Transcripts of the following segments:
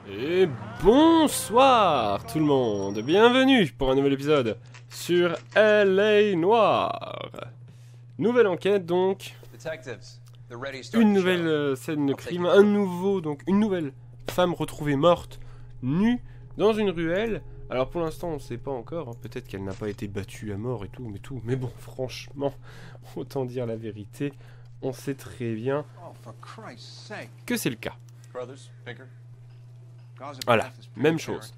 Et bonsoir tout le monde, bienvenue pour un nouvel épisode sur LA Noire. Nouvelle enquête donc, une nouvelle scène de crime, une nouvelle femme retrouvée morte, nue, dans une ruelle. Alors pour l'instant on ne sait pas encore, hein. Peut-être qu'elle n'a pas été battue à mort et tout, mais bon franchement, autant dire la vérité, on sait très bien que c'est le cas. Voilà, même chose.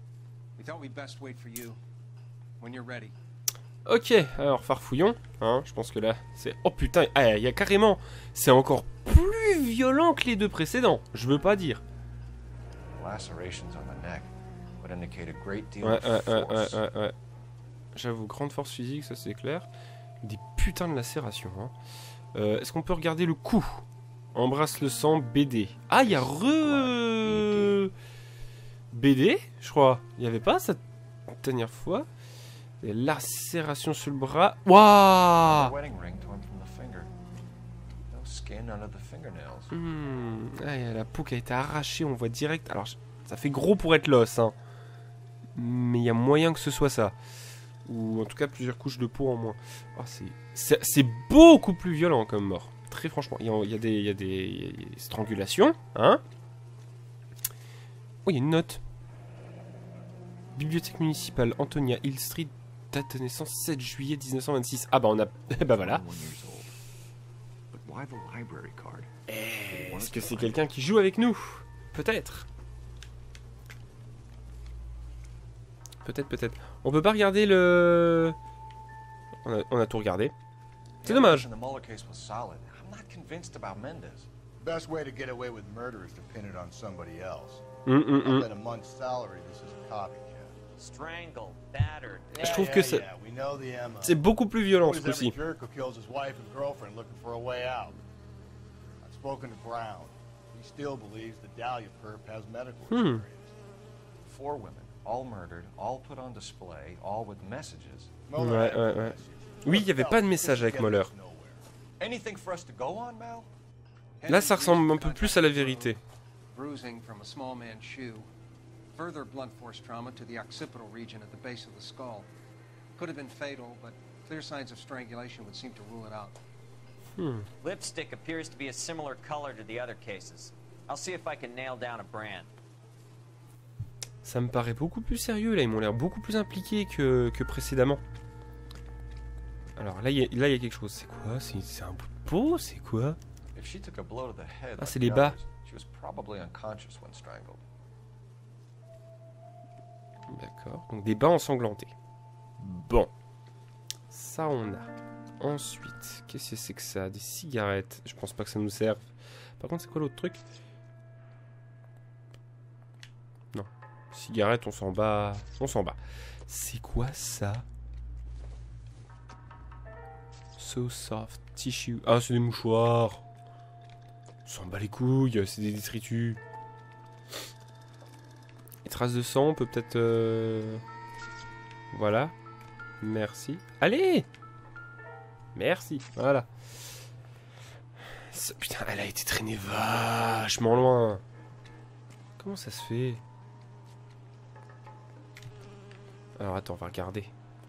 Ok, alors farfouillons, hein, je pense que là, c'est... Oh putain, il y a carrément... C'est encore plus violent que les deux précédents, je veux pas dire. Ouais. J'avoue, grande force physique, ça c'est clair. Des putains de lacérations, hein. Est-ce qu'on peut regarder le coup? Embrasse le sang, BD. Ah, il y a BD, je crois. Il n'y avait pas cette dernière fois. Des lacérations sur le bras. Waouh! La peau qui a été arrachée, on voit direct. Alors, ça fait gros pour être l'os, hein. Mais il y a moyen que ce soit ça. Ou en tout cas plusieurs couches de peau en moins. Oh, c'est beaucoup plus violent comme mort. Très franchement. Il y a des strangulations, hein. Oh, il y a une note. Bibliothèque municipale, Antonia Hill Street, date de naissance 7 juillet 1926. Ah bah on a... bah voilà. Est-ce que c'est quelqu'un qui joue avec nous? Peut-être. Peut-être. On peut pas regarder le... On a tout regardé. C'est dommage. Best way to get away with murder is to pin it on somebody else. A month's salary, this is a copycat. Strangled, battered. Je trouve que c'est beaucoup plus violent ce coup-ci. Jerk who kills his wife and girlfriend looking for a way out. I've spoken to Brown. He still believes the Dahlia perp has medical experience. 4 women, all murdered, all put on display, all with messages. Ouais. Oui, il n'y avait pas de message avec Moller. Anything for us to go on, Mal? Là, ça ressemble un peu plus à la vérité. Bruising from a small man's shoe. Further blunt force trauma to the occipital region at the base of the skull. Could have been fatal, but clear signs of strangulation would seem to rule it out. Lipstick appears to be a similar color to the other cases. I'll see if I can nail down a brand. Ça me paraît beaucoup plus sérieux, là. Ils m'ont l'air beaucoup plus impliqués que précédemment. Alors là, il y a quelque chose. C'est quoi? C'est un bout de peau? C'est quoi? Ah, c'est les bas. D'accord, donc des bas ensanglantés. Bon. Ça, on a. Ensuite, qu'est-ce que c'est que ça? Des cigarettes. Je pense pas que ça nous serve. Par contre, c'est quoi l'autre truc? Non. Cigarettes, on s'en bat. C'est quoi ça? So soft tissue. Ah, c'est des mouchoirs. On s'en bat les couilles, c'est des détritus. Les traces de sang, on peut peut-être... Voilà. Merci. Allez! Merci, voilà. Putain, elle a été traînée vachement loin. Comment ça se fait? Alors attends, on va regarder.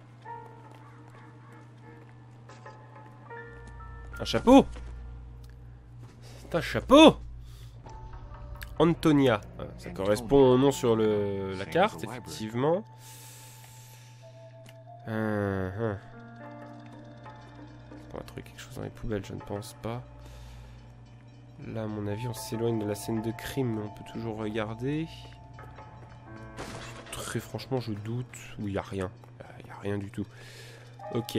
Un chapeau? C'est un chapeau? Antonia. Ça correspond au nom sur la carte, effectivement. On va trouver quelque chose dans les poubelles, je ne pense pas. Là, à mon avis, on s'éloigne de la scène de crime, mais on peut toujours regarder. Très franchement, je doute. Oui, il n'y a rien. Il n'y a rien du tout. Ok.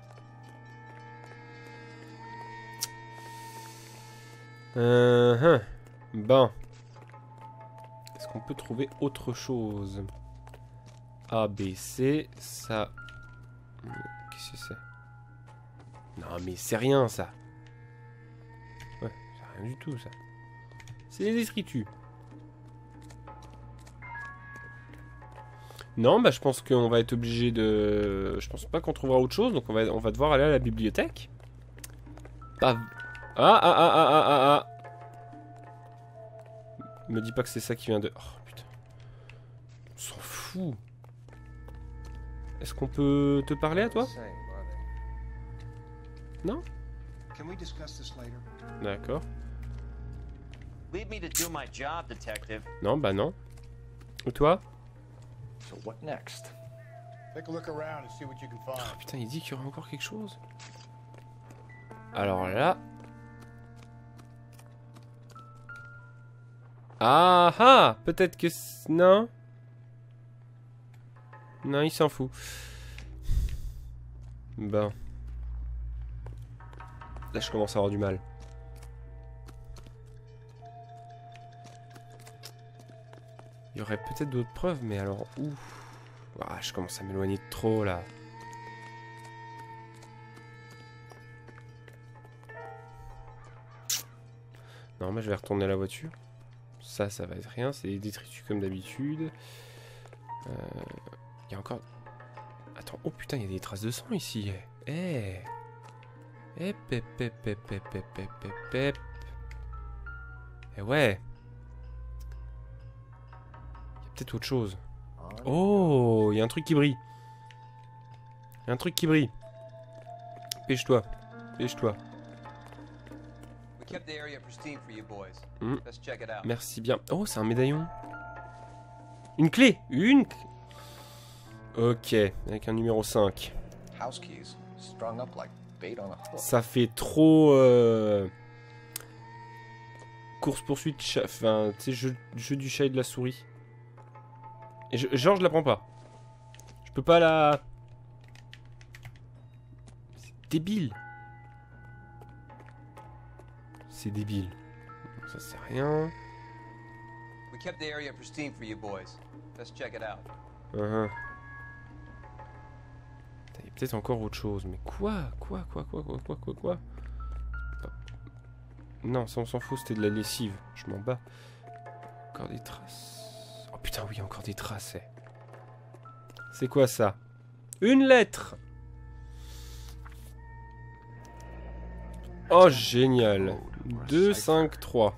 Bon. Est-ce qu'on peut trouver autre chose? A, B, C, ça... Qu'est-ce que c'est? Non, mais c'est rien, ça. Ouais, c'est rien du tout, ça. C'est des détritus. Non, bah je pense qu'on va être obligé de... Je pense pas qu'on trouvera autre chose, donc on va devoir aller à la bibliothèque. Pas... Ah. Me dis pas que c'est ça qui vient de... Oh putain. On s'en fout. Est-ce qu'on peut te parler à toi? Non? Can we discuss this later? D'accord. Leave me to do my job, detective. Non, bah non. Ou toi? So what next? Take a look around and see what you can Oh, find. putain, il dit qu'il y aurait encore quelque chose. Alors là... Ah ah! Peut-être que... Non? Non, il s'en fout. Bon. Là, je commence à avoir du mal. Il y aurait peut-être d'autres preuves, mais alors où? Ah, je commence à m'éloigner de trop, là. Non, bah, je vais retourner à la voiture. Ça va être rien. C'est des détritus comme d'habitude. Il y a encore... Attends, oh putain, il y a des traces de sang ici. Eh. Eh, pep, pep, pep, pep, pep, pep, pep, pep. Eh ouais. Il y a peut-être autre chose. Oh, il y a un truc qui brille. Il y a un truc qui brille. Pêche-toi. Pêche-toi. We kept the area pristine for you boys. Mm. Let's check it out. Merci bien. Oh, c'est un médaillon. Une clé. Une. Ok, avec un numéro 5. House keys strung up like bait on a hook. Ça fait trop... Course-poursuite, enfin, tu sais, jeu du chat et de la souris. Et genre, je la prends pas. Je peux pas la... C'est débile. C'est débile. Ça sert à rien. We kept the area pristine for you boys. Let's check it out. Il y a peut-être encore autre chose. Mais quoi? Quoi? Non, ça on s'en fout, c'était de la lessive. Je m'en bats. Encore des traces. Oh putain, oui, encore des traces. C'est quoi ça? Une lettre! Oh, génial. 2, 5, 3.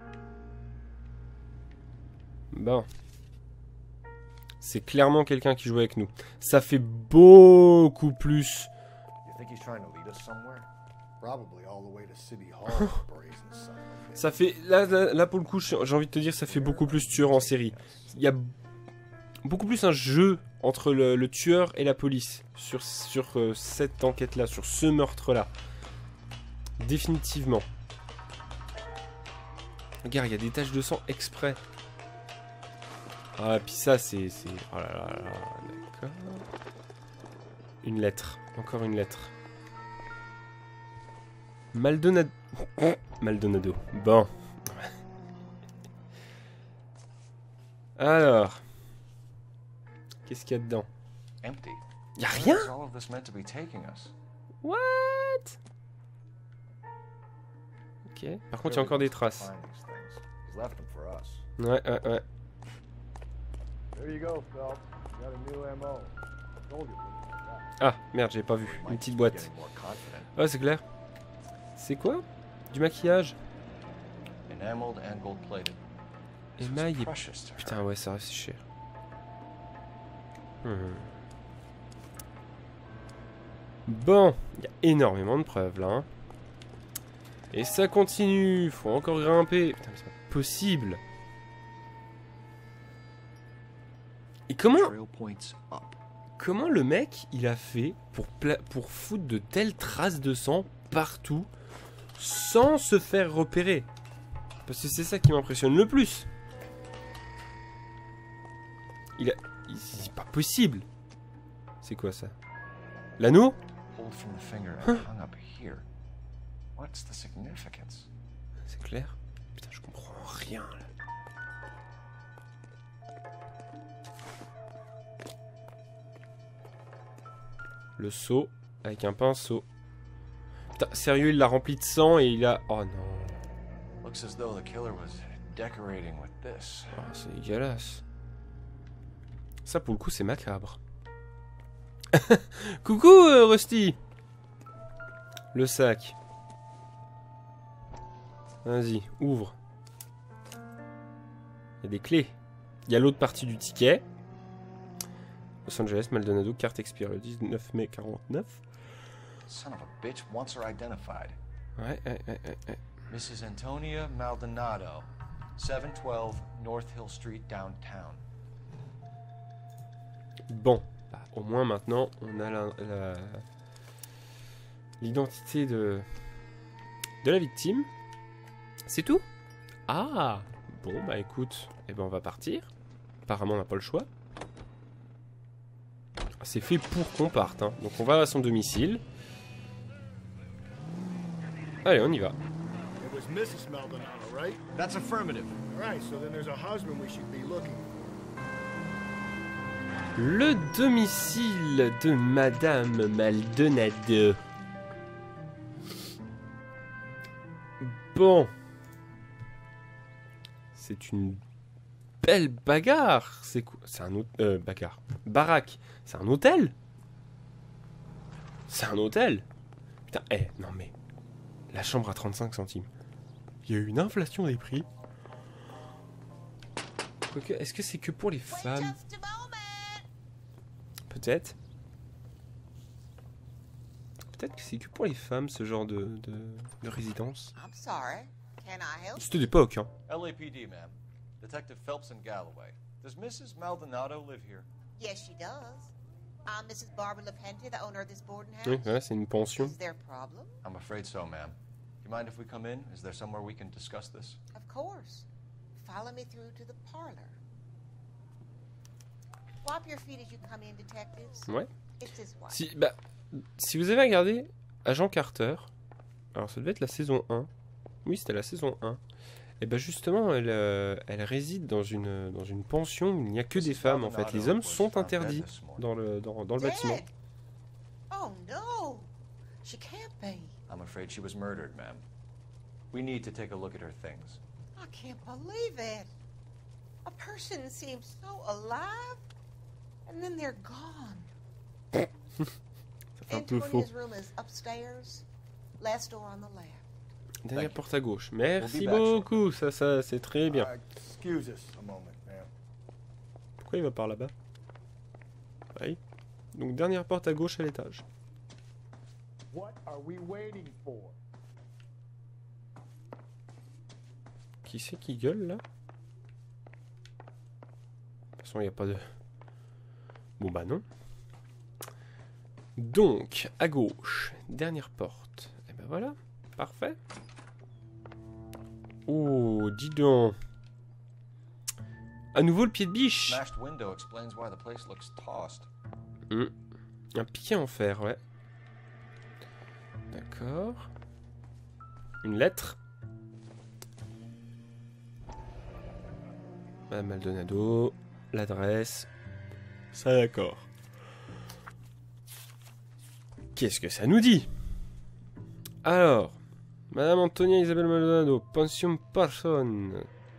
Bon. C'est clairement quelqu'un qui joue avec nous. Ça fait beaucoup plus. You think he's trying to lead us somewhere? Probably all the way to City Hall, brazen son of a bitch. Ça fait... Là, pour le coup, j'ai envie de te dire, ça fait beaucoup plus tueur en série. Il y a beaucoup plus un jeu entre le tueur et la police sur cette enquête-là, sur ce meurtre-là. Définitivement. Regarde, il y a des taches de sang exprès. Ah, puis ça, c'est... Oh là là là, d'accord. Une lettre. Encore une lettre. Maldonado. Maldonado. Bon. Alors. Qu'est-ce qu'il y a dedans? Empty. Y a Where rien? is all of this meant to be taking us? What? Ok. Par contre, il y a encore des traces. Find these things. He's left them for us. Ouais. There you go, Phelps. You got a new MO. Told you it wouldn't like that. Ah, merde, j'ai pas vu. Une petite boîte. Getting more confident. Ouais, c'est clair. C'est quoi? Du maquillage? Enameled and gold plated. Émail et... Precious to her. Putain, ouais, ça reste cher. Bon, il y a énormément de preuves là. Hein. Et ça continue. Faut encore grimper. Putain, mais c'est pas possible. Et comment Trail points up. Comment le mec il a fait pour foutre de telles traces de sang partout sans se faire repérer? Parce que c'est ça qui m'impressionne le plus. C'est pas possible. C'est quoi ça? L'anneau? Pulled from the finger and hung up here. What's the significance? C'est clair? Putain, je comprends rien là. Le seau avec un pinceau. Putain, sérieux, il l'a rempli de sang et il a... Oh non. Looks as though the killer was decorating with this. Oh, c'est dégueulasse. Ça, pour le coup, c'est macabre. Coucou, Rusty. Le sac. Vas-y, ouvre. Il y a des clés. Il y a l'autre partie du ticket. Los Angeles, Maldonado, carte expire le 19 mai 49. Son of a bitch wants her identified. Ouais. Mrs. Antonia Maldonado, 712 North Hill Street, downtown. Bon, bah, au moins maintenant, on a l'identité de la victime. C'est tout? Ah, bon, bah écoute, eh ben on va partir. Apparemment, on n'a pas le choix. C'est fait pour qu'on parte, hein. Donc on va à son domicile. Allez, on y va. It was Mrs. Maldonado, right? That's affirmative. Right, so then there's a husband we should be looking for. Le domicile de Madame Maldonado. Bon. C'est une belle bagarre. C'est quoi? C'est un bagarre. Baraque. C'est un hôtel? C'est un hôtel? Putain, non mais... La chambre à 35 centimes. Il y a eu une inflation des prix. Quoique, est-ce que c'est que pour les femmes? Peut-être. Peut-être que c'est que pour les femmes, ce genre de résidence. C'était d'époque, hein. LAPD, ma'am. Detective Phelps and Galloway. Does Mrs. Maldonado live here? Yes, she does. I'm Mrs. Barbara LaPente, the owner of this boarding house. Oui, voilà, c'est une pension. Is there a problem? I'm afraid so, ma'am. Do you mind if we come in? Is there somewhere we can discuss this? Of course. Follow me through to the parlor. Swap your feet as you come in, detectives. Ouais. It's his wife. Si vous avez regardé Agent Carter, alors ça devait être la saison 1. Oui, c'était la saison 1. Et ben justement, elle réside dans une pension où il n'y a que des femmes en fait. Les hommes sont interdits dans le bâtiment. Dead? Oh no, she can't be. I'm afraid she was murdered, ma'am. We need to take a look at her things. I can't believe it. A person seems so alive, and then they're gone. Ça fait un peu faux. Antonia's room is upstairs, last door on the left. Dernière porte à gauche. Merci We'll be back beaucoup. Ça c'est très bien. Excuse us a moment, ma'am. Pourquoi il va par là-bas? Oui. Donc dernière porte à gauche à l'étage. What are we waiting for? Qui c'est qui gueule là? De toute façon, il n'y a pas de... Bon bah non. Donc, à gauche, dernière porte. Et ben voilà, parfait. Oh, dis donc. À nouveau le pied de biche. Smashed window explains why the place looks tossed. Un piquet en fer, ouais. D'accord. Une lettre. Madame Maldonado. L'adresse. Ça, d'accord. Qu'est-ce que ça nous dit? Alors, Madame Antonia Isabelle Maldonado, pension Parson.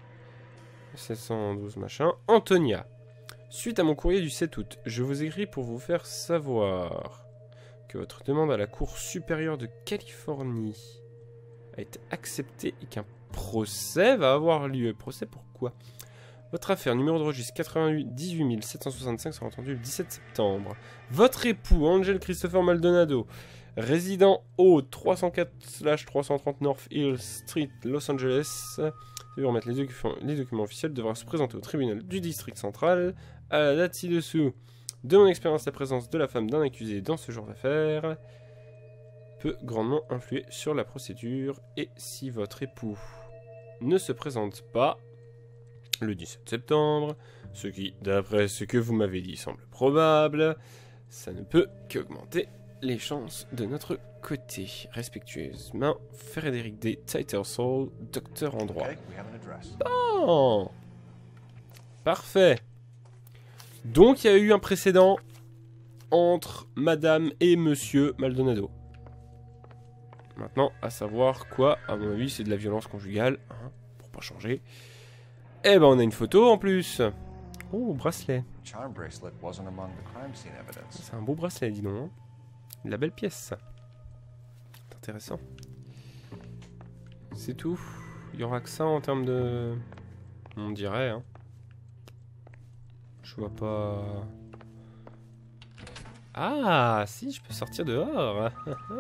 712 machin. Antonia. Suite à mon courrier du 7 août, je vous écris pour vous faire savoir que votre demande à la Cour supérieure de Californie a été acceptée et qu'un procès va avoir lieu. Procès pourquoi? Votre affaire, numéro de registre 18 765, sera entendue le 17 septembre. Votre époux, Angel Christopher Maldonado, résident au 304/330 North Hill Street, Los Angeles, si vous remettre les documents officiels, devra se présenter au tribunal du district central à la date ci-dessous. De mon expérience, la présence de la femme d'un accusé dans ce genre d'affaires peut grandement influer sur la procédure, et si votre époux ne se présente pas le 17 septembre, ce qui, d'après ce que vous m'avez dit, semble probable, ça ne peut qu'augmenter les chances de notre côté. Respectueusement, Frédéric D. Tattersall, docteur en droit. Okay, we have an address. Bon, parfait. Donc il y a eu un précédent entre Madame et Monsieur Maldonado. Maintenant, à savoir quoi? À mon avis, c'est de la violence conjugale, hein, pour pas changer. Eh ben, on a une photo en plus. Oh, bracelet. Charm bracelet wasn't among the crime scene evidence. C'est un beau bracelet, dis donc. De la belle pièce, ça. C'est intéressant. C'est tout. Il y aura que ça en termes de... On dirait, hein. Je vois pas... Ah, si, je peux sortir dehors.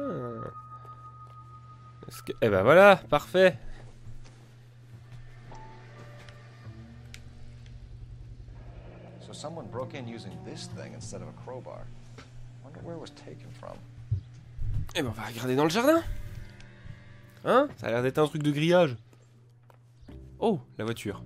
Que... Eh ben voilà, parfait. So someone broke in using this thing instead of a crowbar. Wonder where it was taken from. Eh ben on va regarder dans le jardin. Hein? Ça a l'air d'être un truc de grillage. Oh, la voiture.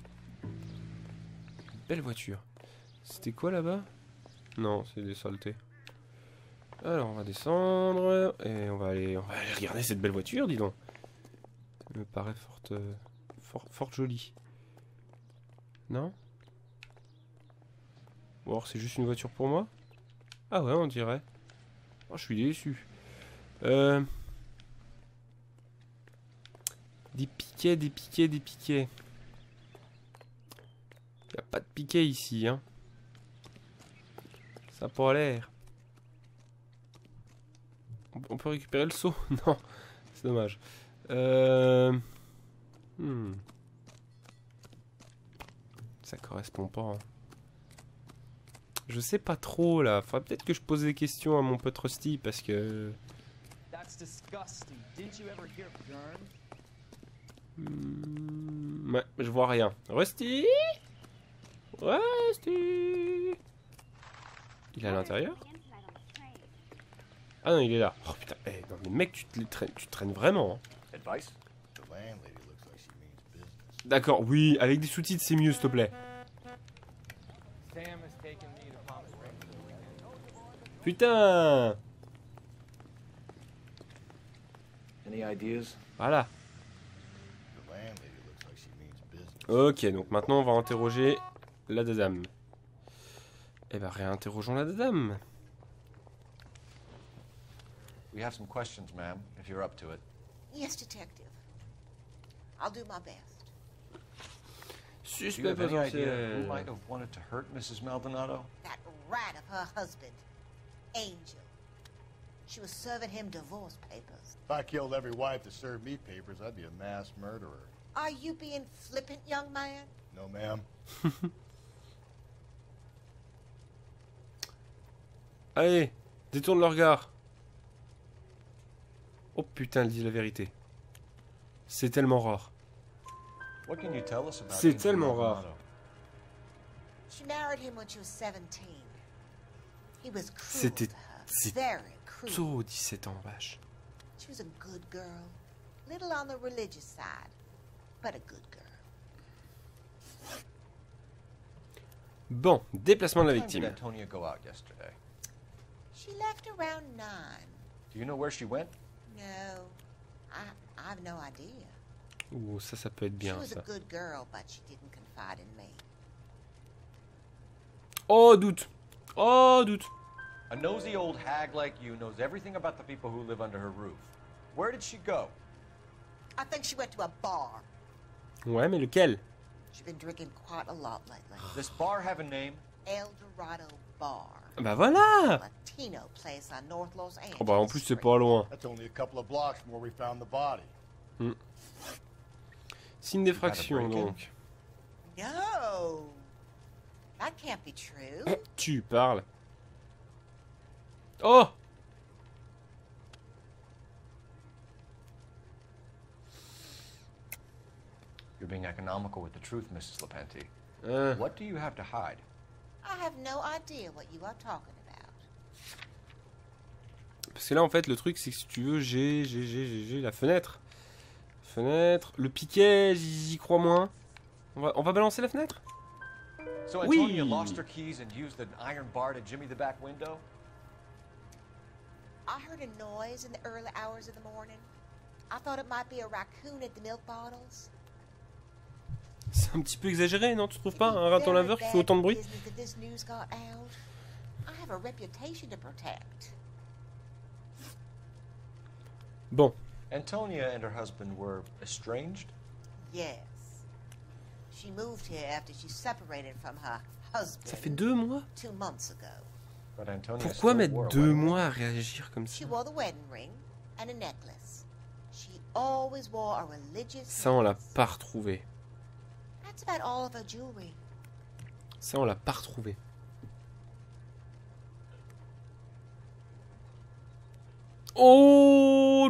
Belle voiture. C'était quoi là-bas? Non, c'est des saletés. Alors on va descendre et on va aller regarder cette belle voiture, dis donc. Elle me paraît fort jolie. Non? Ou alors c'est juste une voiture pour moi? Ah ouais, on dirait. Oh, je suis déçu. Des piquets. Y a pas de piquets ici, hein. Ça a pas l'air. On peut récupérer le seau? Non, c'est dommage. Ça correspond pas. Hein. Je sais pas trop là. Faudrait peut-être que je pose des questions à mon pote Rusty parce que. Ouais, je vois rien. Rusty? Rusty? Il est à l'intérieur? Ah non, il est là. Oh putain, eh, non mais mec, tu traînes vraiment. Hein. D'accord, oui, avec des sous-titres c'est mieux, s'il te plaît. Putain! Voilà. Ok, donc maintenant on va interroger la dame. Eh ben réinterrogeons la dame. We have some questions, ma'am, if you're up to it. Yes, detective. I'll do my best. Do you Suspect have any idea potentiel. who might have wanted to hurt Mrs. Maldonado? That rat of her husband, Angel. She was serving him divorce papers. If I killed every wife that served me papers, I'd be a mass murderer. Are you being flippant, young man? No, ma'am. Allez, détourne le regard. Oh putain, elle dit la vérité. C'est tellement rare. What can you tell us about C'est Angel tellement rare. Maldonado? She married him when she was 17. He was cruel C'était... to her. C'est Very cruel. tôt, 17 ans, vache. She was a good girl. Little on the religious side, but a good girl. Bon, déplacement de la What time did victime. Antonia go out yesterday? She left around 9. Do you know where she went? No, I have no idea. Ouh, ça peut être She bien, was a ça. good girl, but she didn't confide in me. Oh, doute. Oh, doute. A nosy old hag like you knows everything about the people who live under her roof. Where did she go? I think she went to a bar. Ouais, mais lequel? She's been drinking quite a lot lately. This bar have a name? El Dorado Bar. Bah voilà. Latino place on North Los Angeles. Oh bah en plus c'est pas loin. That's only a couple of blocks from where we found the body. Signe d'effraction donc. No, that can't be true. Tu parles. Oh! You're being economical with the truth, Mrs. Lepenti. Hein. What do you have to hide? I have no idea what you are talking about. Parce que là en fait le truc c'est que si tu veux j'ai la fenêtre. Fenêtre. Le piquet, j'y crois moins. On va balancer la fenêtre? So Oui. Antonia lost her keys and used an iron bar to jimmy the back window? I heard a noise in the early hours of the morning. I thought it might be a raccoon at the milk bottles. C'est un petit peu exagéré, non? Tu trouves pas un raton laveur qui fait autant de bruit? This news got out. I have a reputation to protect. Bon. Antonia and her husband were estranged? Yes. She moved here after she separated from her husband Ça fait 2 mois? 2 months ago. But Antonia Pourquoi still mettre wore a 2 wedding ring. mois à réagir comme ça? She wore the wedding ring and a necklace. She always wore a religious Ça on l'a necklace. pas retrouvé. That That's about all of her jewelry. Ça, on l'a pas retrouvé. Oh!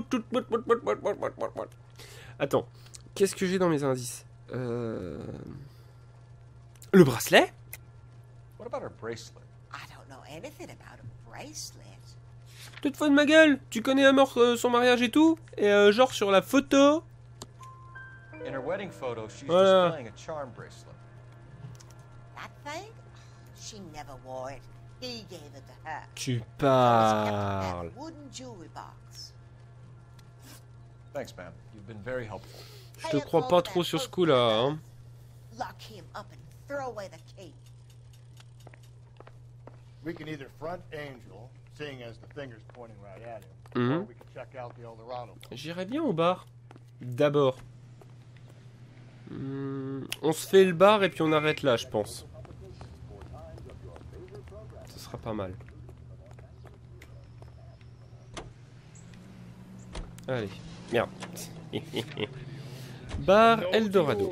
Attends, qu'est-ce que j'ai dans mes indices? Le bracelet? What about her bracelet? I don't know anything about a bracelet. Tu te fous de ma gueule? Tu connais à mort son mariage et tout? Et genre sur la photo? In her wedding photo, she's Voilà. displaying a charm bracelet. That thing? She never wore it. He gave it to her. Tu That parles. wooden jewelry box. Thanks, ma'am. You've been very helpful. Je te crois pas trop sur ce coup-là, hein. Lock him up and throw away the key. We can either front Angel, seeing as the finger's pointing right at him, Mhm. or we can check out the Eldorado. J'irai bien au bar. D'abord. On se fait le bar et puis on arrête là, je pense. Ce sera pas mal. Allez, merde. Bar Eldorado.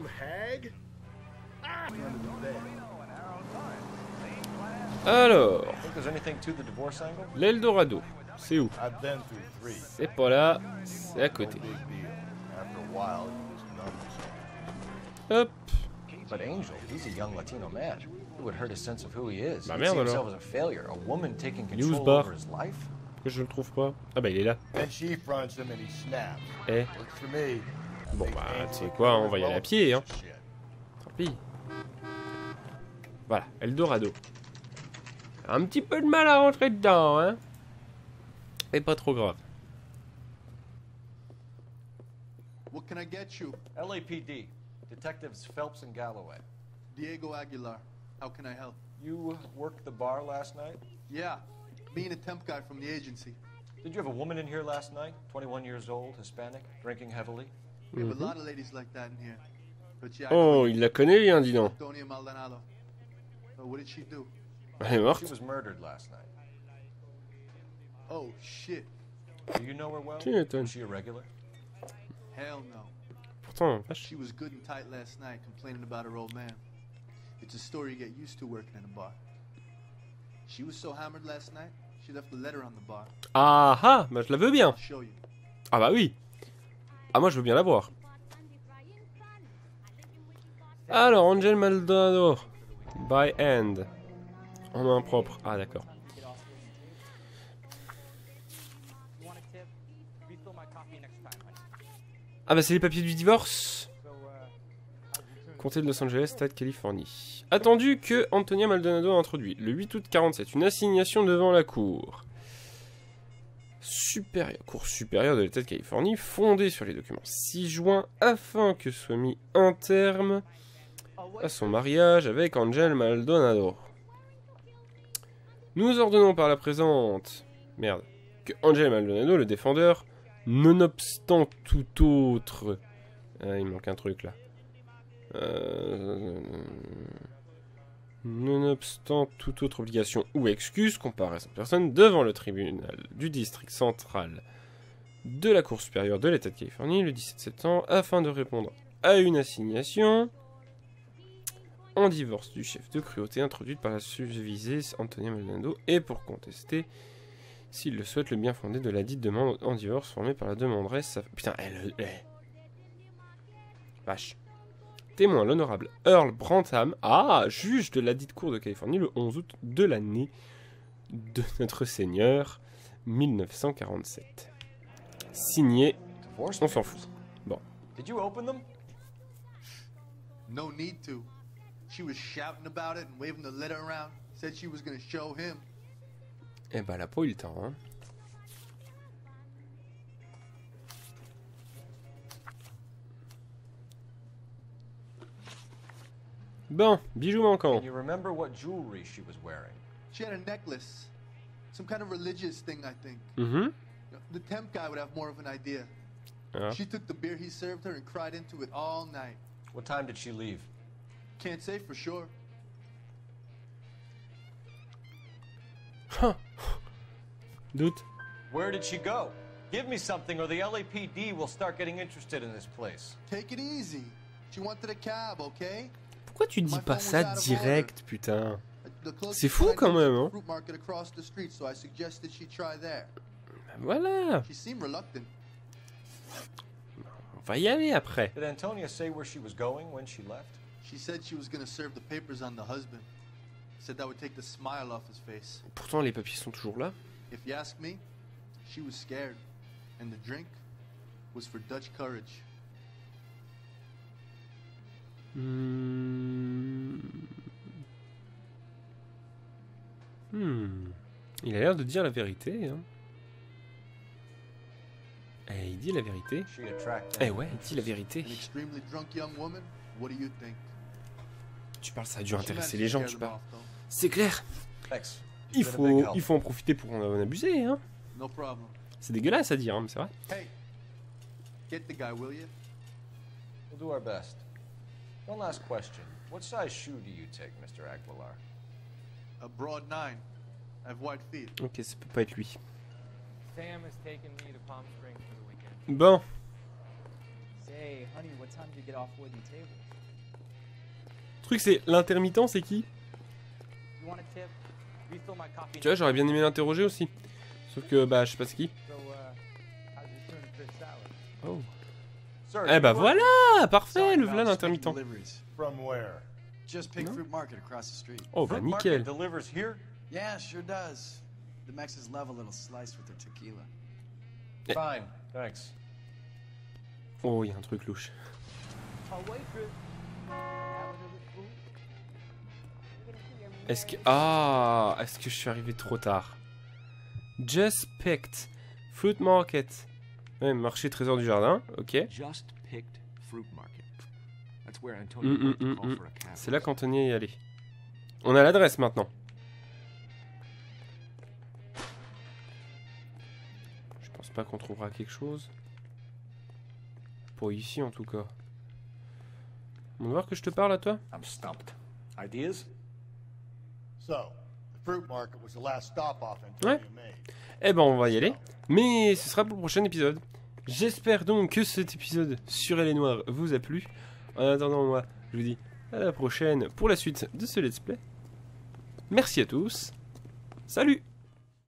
Alors, Think there's anything to the divorce angle? l'Eldorado, c'est où? I've been through 3. C'est pas là, c'est à côté. Big deal. After a while, you just numb yourself. Hop. But Angel, he's a young Latino man. It would hurt his sense of who he is. Bah He'd merde see himself alors. as a failure, a woman taking Il est où, ce control bar? over his life. Pourquoi je le trouve pas? Ah bah il est là. Then she fronts him and he snaps. Eh. Works for me. Bon Makes bah Angel tu sais look quoi, on like va y aller à a pied, hein. piece of shit. Tant pis. Voilà, Eldorado. Un petit peu de mal à rentrer dedans, hein. Mais pas trop grave. What can I get you? LAPD, Detectives Phelps and Galloway. Diego Aguilar. How can I help? You worked the bar last night? Yeah, me and a temp guy from the agency. Did you have a woman in here last night? 21 years old, Hispanic, drinking heavily? We have a lot of ladies like that in here. But yeah, Oh, il la connaît, hein, dis donc. Antonia Maldonado. So what did she do? Elle est She morte. was murdered last night. Oh, shit. Do you know her well? Tu m'étonnes. Was she a regular? Hell no. Pourtant, vache. She was good and tight last night, complaining about her old man. It's a story you get used to working in a bar. She was so hammered last night, she left a letter on the bar. Ah ah, bah je la veux bien. I'll show you. Ah bah oui. Ah moi je veux bien la voir. Alors, Angel Maldonado. By hand. En main propre. Ah d'accord. Ah bah c'est les papiers du divorce. Comté de Los Angeles, État de Californie. Attendu que Antonia Maldonado a introduit le 8 août 47 une assignation devant la cour supérieure de l'État de Californie fondée sur les documents 6 juin afin que soit mis un terme à son mariage avec Angel Maldonado. Nous ordonnons par la présente que Angel Maldonado, le défendeur, nonobstant tout autre... il manque un truc là. Nonobstant toute autre obligation ou excuse, comparaison de personne devant le tribunal du district central de la Cour supérieure de l'État de Californie le 17 septembre afin de répondre à une assignation en divorce du chef de cruauté introduite par la susvisée Antonia Maldonado et pour contester s'il le souhaite le bien fondé de la dite demande en divorce formée par la demanderesse. Putain, elle... Vache. Témoin l'honorable Earl Brantham, juge de la dite cour de Californie le 11 août de l'année de notre Seigneur 1947. Signé, Divorce on s'en papers. fout. Bon. Did you open them? No need to. She was shouting about it and waving the letter around. Said she was gonna show him. Eh ben, elle a pas eu le temps, hein. Bon, bijou manquant. Can you remember what jewelry she was wearing? She had a necklace. Some kind of religious thing, I think. Mhm. The temp guy would have more of an idea. Ah. She took the beer he served her and cried into it all night. What time did she leave? Can't say for sure. Doute. Where did she go? Give me something or the LAPD will start getting interested in this place. Take it easy. She wanted a cab, okay? Pourquoi tu dis My pas phone ça was out of direct, putain? The closest C'est fou one I quand knew was même, the hein. fruit market across the street, so I suggested she try there. Voilà. She seemed reluctant. On va y aller après. Did Antonia say where she was going when she left? She said she was gonna serve the papers on the husband. Said that would take the smile off his face. Pourtant, les papiers sont toujours là. If you ask me, she was scared. And the drink was for Dutch courage. Il a l'air de dire la vérité, hein. Eh, il dit la vérité. She attracted. Eh ouais, il dit la vérité. An extremely drunk young woman? What do you think? Tu parles, ça a dû She intéresser managed les to gens, scare tu them parles. off, though. C'est clair. Thanks. Il You've been a big faut help. en profiter pour en abuser, hein. No problem. C'est dégueulasse à dire, hein, mais c'est vrai. Hey, get the guy, will you? We'll do our best. One last question. What size shoe do you take, Mr. Aguilar? A broad 9. I have wide feet. Ok, ça peut pas être lui. Sam has taken me to Palm Springs for the weekend. Bon, Say, honey, what time do you get off wooden tables? le truc c'est, l'intermittent c'est qui? You want a tip? Refill my coffee. Tu vois, j'aurais bien aimé l'interroger aussi. Sauf que, bah, je sais pas c'est qui. So, how's your tuna fish salad? Oh. Sir, Eh bah you voilà, parfait, Sorry le about voilà just making l'intermittent. deliveries. From where? Just Pig No? Fruit Market across the street. Oh bah Fruit nickel. Market delivers here? Yeah, sure does. The Mexes love a little slice with their tequila. Eh. Fine, thanks. Oh, il y a un truc louche. Oh, waitress. Have another food? Est-ce que... Ah, est-ce que je suis arrivé trop tard? Just picked. Fruit market. Ouais, marché trésor du jardin, ok. Just picked fruit market. That's where Antonio went to call for a cab. C'est là qu'Anthony est allé. On a l'adresse maintenant. Je pense pas qu'on trouvera quelque chose. Pour ici en tout cas. On va voir que je te parle à toi. I'm stumped. Ideas? So, the fruit market was the last stop off Antonia made. Eh ben on va y aller. Mais ce sera pour le prochain épisode. J'espère donc que cet épisode sur Elle est Noire vous a plu. En attendant, moi, je vous dis à la prochaine pour la suite de ce let's play. Merci à tous. Salut!